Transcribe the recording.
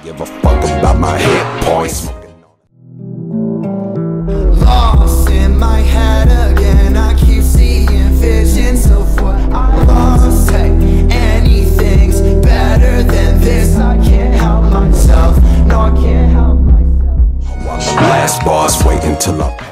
Give a fuck about my hit points. Lost in my head again, I keep seeing visions of what I lost. Hey, anything's better than this. I can't help myself, no I can't help myself. Last boss, wait until I